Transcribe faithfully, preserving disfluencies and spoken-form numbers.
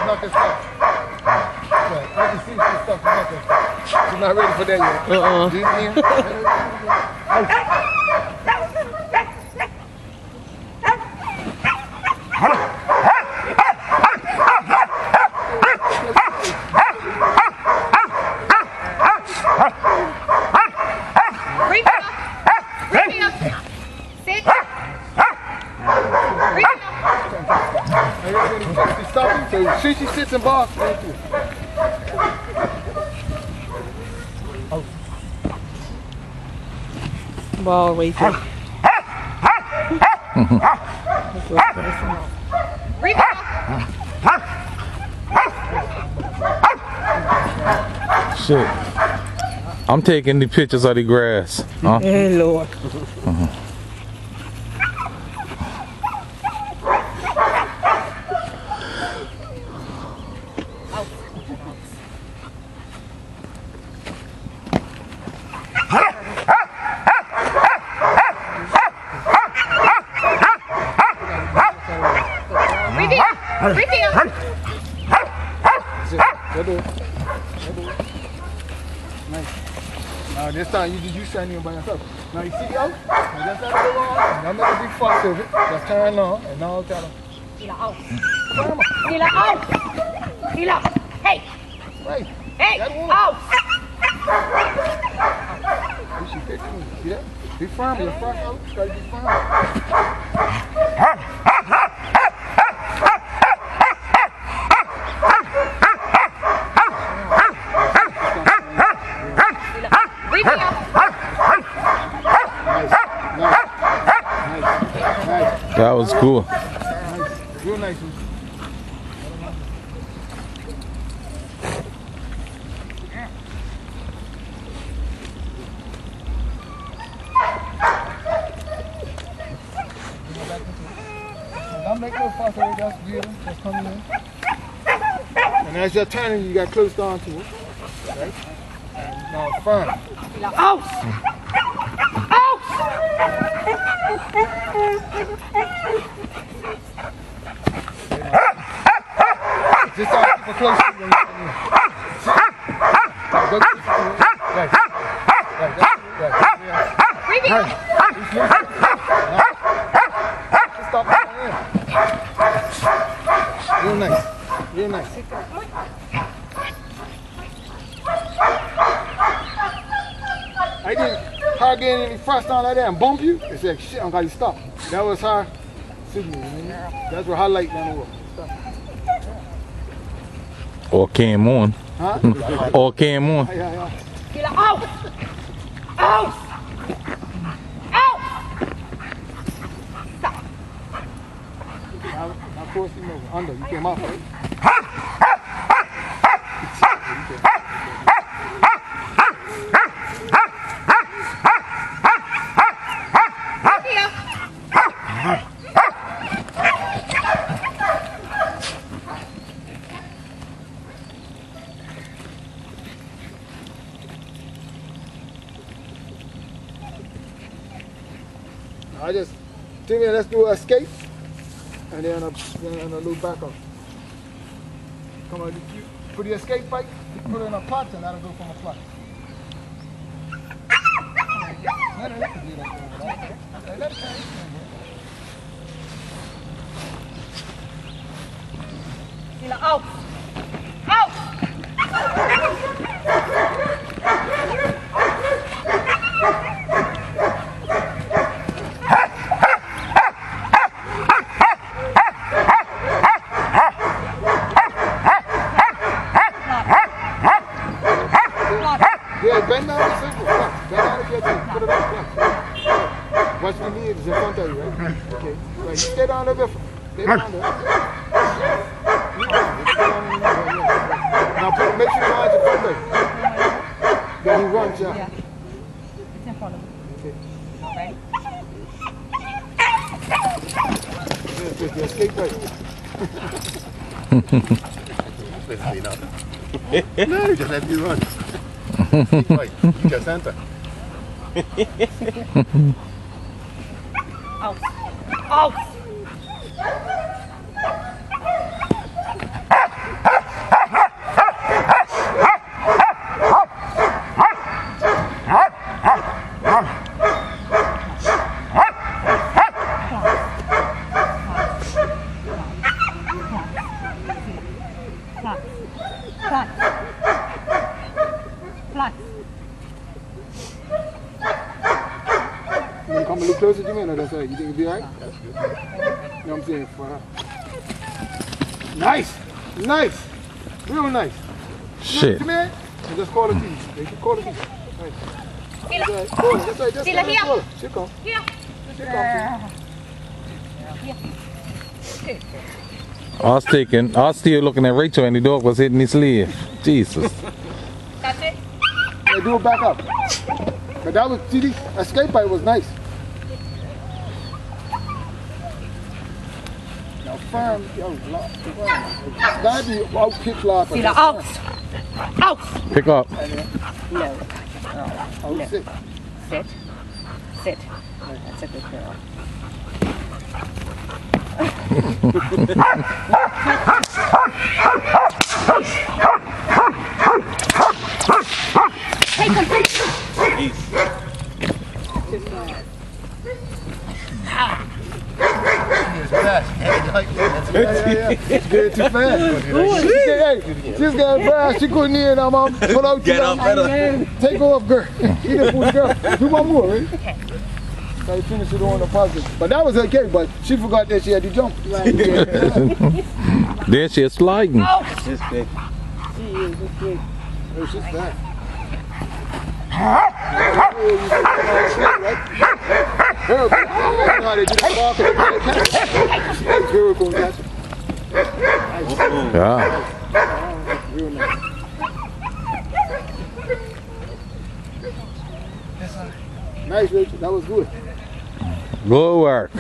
knock his stuff. Right. I can see some stuff from knock his stuff. She's not ready for that yet. Uh-uh. Do you hear? Bring me up. Bring me up. Sit. Bring me up. She's stopping, so she, she sits and barks. Thank you. Ball waiting. Bring me up. Shit. I'm taking the pictures of the grass. Huh? Hey, Lord. Uh-huh. Bring me up. Bring me up. Nice. Now this time you you standing here by yourself. Now you see the out? Now just let it go on. Don't make a big fuss of it. Just turn on and now tell them. Cila out. Cila out. Cila. Hey. Right. Hey. Out. You should pick me. See that? Be firm. You're firm out. You gotta be firm. Bring me up. That was cool. Nice. Real nice. Don't make no fuss over it, just get them, just come in. And as you're turning, you got close down to it. Right? And now firm. Out. Out. Just try to keep it close to you when you come in. Go to the right. Right, that's right. Bring me up. Stop right there. Real nice. Real nice. I didn't her getting any frost down like that and bump you. It's like shit, I gotta stop. That was her signal. That's where her light down the road. Or came on. Huh? Or came on. Yeah, yeah. Cila out. Out. Out. Stop. Now, now force him over. Under. You came off, right? I just think let's do an escape and then a, then a little back up. Come on, you put the escape bike, you put it in a pot and that'll go from a pot. Cila out. Out. Yeah, bend down the circle. Bend down the circle. Put it up. What's the need is in front of you, right? Okay. Right. You stay down there. Stay down there. Now put, make sure your eyes in front of you. Then he runs, yeah. Yeah. It's in front of me. Okay. Right? Yes, yes, yes. Escape right. No, you just let me run. Right, you just enter. Out. Out. on that side. You think it'll be alright? That's good. You know what I'm saying? For her. Nice! Nice! Real nice. Shit. Come here. And just call it to you. They can call it to you. Nice. Cila. That's right. That's right. That's Cila, right. here. Call her. She'll come. Here. She'll come to you. I was taking, I was still looking at Rachel and the dog was hitting his sleeve. Jesus. That's it. Yeah, do it back up. But that was, see, the escape pipe was nice. Now firm, yo, lock, firm. Gotta be out pitch lock. Cila, out. Out. Pick up. No. Oh, No. sit. Sit. Sit. That's a good girl. Take him. Yeah, yeah, yeah. Did too fast. She said, hey, she's getting fast. She couldn't hear now, mom. Pull out. Get up better. Take off, girl. She didn't pull the girl. Do one more, right? Okay. So you finish it on the positive. But that was okay, but she forgot that she had to jump. Right. Then she's sliding. Oh. She's big. She is, she's big. Oh, she's fast. Girl, you know how they do the ball, they catch it. Girl gonna catch it. Yeah. Real nice. Nice, Rachel. That was good. Good work.